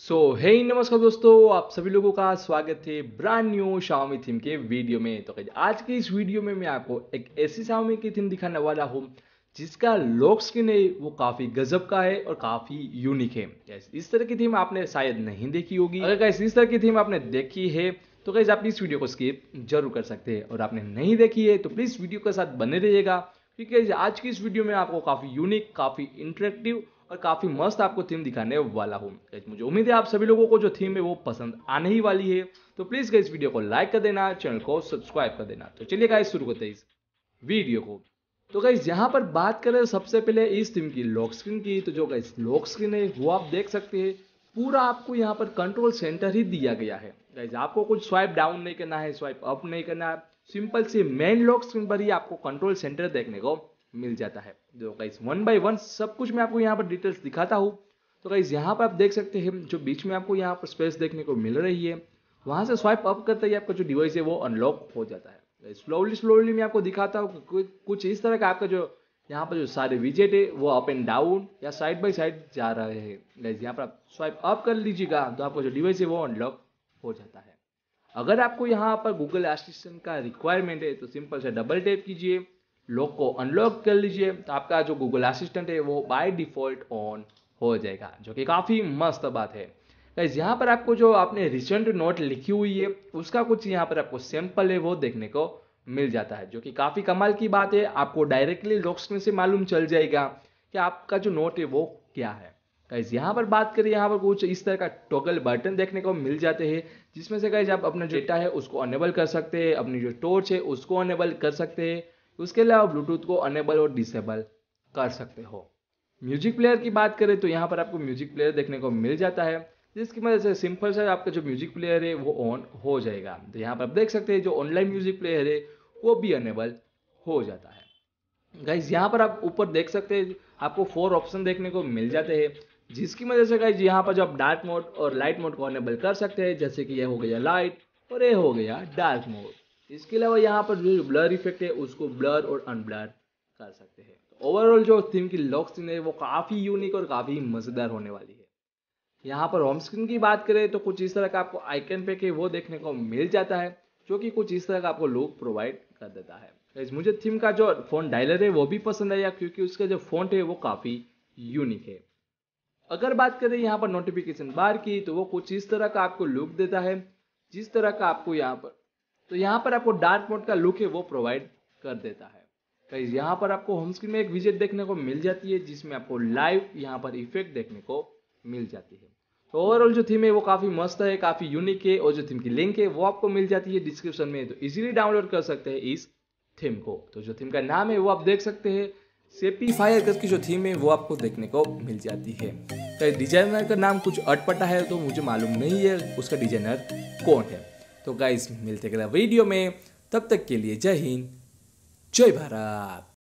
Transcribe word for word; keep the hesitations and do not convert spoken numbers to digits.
सो हे नमस्कार दोस्तों, आप सभी लोगों का स्वागत है ब्रांड न्यू Xiaomi थीम के वीडियो में। तो guys, आज की इस वीडियो में मैं आपको एक ऐसी Xiaomi की थीम दिखाने वाला हूँ जिसका लॉक स्क्रीन है वो काफी गजब का है और काफी यूनिक है। Guys, इस तरह की थीम आपने शायद नहीं देखी होगी। अगर गाइस इस तरह की थीम आपने देखी है तो गाइस आप इस वीडियो को स्किप जरूर कर सकते हैं, और आपने नहीं देखी है तो प्लीज वीडियो के साथ बने रहिएगा, क्योंकि आज की इस वीडियो में आपको काफी यूनिक, काफी इंटरेक्टिव और काफी मस्त आपको थीम दिखाने वाला हूँ। मुझे उम्मीद है आप सभी लोगों को जो थीम है वो पसंद आने ही वाली है। तो प्लीज गाइस वीडियो को लाइक कर देना, चैनल को सब्सक्राइब कर देना। तो चलिए गाइस शुरू करते हैं इस वीडियो को। तो गाइस यहाँ पर बात करें सबसे पहले इस थीम की लॉक स्क्रीन की, तो जो गाइस लॉक स्क्रीन है वो आप देख सकते हैं पूरा आपको यहाँ पर कंट्रोल सेंटर ही दिया गया है। गाइस आपको कुछ स्वाइप डाउन नहीं करना है, स्वाइप अप नहीं करना है, सिंपल से मेन लॉक स्क्रीन पर ही आपको कंट्रोल सेंटर देखने को मिल जाता है। जो गाइस वन बाय वन सब कुछ मैं आपको यहाँ पर डिटेल्स दिखाता हूँ। तो गाइस यहाँ पर आप देख सकते हैं जो बीच में आपको यहाँ पर स्पेस देखने को मिल रही है, वहां से स्वाइप अप करते ही आपका जो डिवाइस है वो अनलॉक हो जाता है। स्लोली स्लोली मैं आपको दिखाता हूँ कुछ इस तरह का आपका जो यहाँ पर जो सारे विजेट है वो अप एंड डाउन या साइड बाय साइड जा रहे हैं। गाइस यहाँ पर आप स्वाइप अप कर लीजिएगा तो आपका जो डिवाइस है वो अनलॉक हो जाता है। अगर आपको यहाँ पर गूगल असिस्टेंट का रिक्वायरमेंट है तो सिंपल से डबल टैप कीजिए, लॉक को अनलॉक कर लीजिए, तो आपका जो गूगल असिस्टेंट है वो बाय डिफॉल्ट ऑन हो जाएगा, जो कि काफ़ी मस्त बात है। गाइस यहाँ पर आपको जो आपने रिसेंट नोट लिखी हुई है उसका कुछ यहाँ पर आपको सैंपल है वो देखने को मिल जाता है, जो कि काफ़ी कमाल की बात है। आपको डायरेक्टली लॉक स्क्रीन से मालूम चल जाएगा कि आपका जो नोट है वो क्या है। गाइस यहाँ पर बात करें, यहाँ पर कुछ इस तरह का टॉगल बटन देखने को मिल जाते हैं, जिसमें से गाइस आप अपना जो डेटा है उसको अनेबल कर सकते हैं, अपनी जो टॉर्च है उसको अनेबल कर सकते हैं, उसके अलावा ब्लूटूथ को अनेबल और डिसेबल कर सकते हो। म्यूजिक प्लेयर की बात करें तो यहाँ पर आपको म्यूजिक प्लेयर देखने को मिल जाता है, जिसकी वजह से सिंपल से आपका जो म्यूजिक प्लेयर है वो ऑन हो जाएगा। तो यहाँ पर आप देख सकते हैं जो ऑनलाइन म्यूजिक प्लेयर है वो भी अनेबल हो जाता है। गाइज यहाँ पर आप ऊपर देख सकते हैं आपको फोर ऑप्शन देखने को मिल जाते हैं, जिसकी वजह से गाइज यहाँ पर जो आप डार्क मोड और लाइट मोड को अनेबल कर सकते हैं, जैसे कि यह हो गया लाइट और ये हो गया डार्क मोड। इसके अलावा यहाँ पर जो ब्लर इफेक्ट है उसको ब्लर और अनब्लर कर सकते हैं। तो ओवरऑल जो थीम की लॉक स्क्रीन है वो काफ़ी यूनिक और काफ़ी मज़ेदार होने वाली है। यहाँ पर होम स्क्रीन की बात करें तो कुछ इस तरह का आपको आइकन पे के वो देखने को मिल जाता है, जो कि कुछ इस तरह का आपको लुक प्रोवाइड कर देता है। गाइस मुझे थीम का जो फोन डायलर है वो भी पसंद आया, क्योंकि उसका जो फॉन्ट है वो काफ़ी यूनिक है। अगर बात करें यहाँ पर नोटिफिकेशन बार की तो वो कुछ इस तरह का आपको लुक देता है, जिस तरह का आपको यहाँ पर तो यहाँ पर आपको डार्क मोड का लुक है वो प्रोवाइड कर देता है। गाइस यहाँ पर आपको होम स्क्रीन में एक विजेट देखने को मिल जाती है, जिसमें आपको लाइव यहाँ पर इफेक्ट देखने को मिल जाती है। तो ओवरऑल जो थीम है वो काफ़ी मस्त है, काफ़ी यूनिक है, और जो थीम की लिंक है वो आपको मिल जाती है डिस्क्रिप्शन में, तो इजीली डाउनलोड कर सकते हैं इस थीम को। तो जो थीम का नाम है वो आप देख सकते हैं, सेपीफायर करके जो थीम है वो आपको देखने को मिल जाती है। तो डिजाइनर का नाम कुछ अटपटा है तो मुझे मालूम नहीं है उसका डिजाइनर कौन है। तो गाइस मिलते अगला वीडियो में, तब तक के लिए जय हिंद, जय भारत।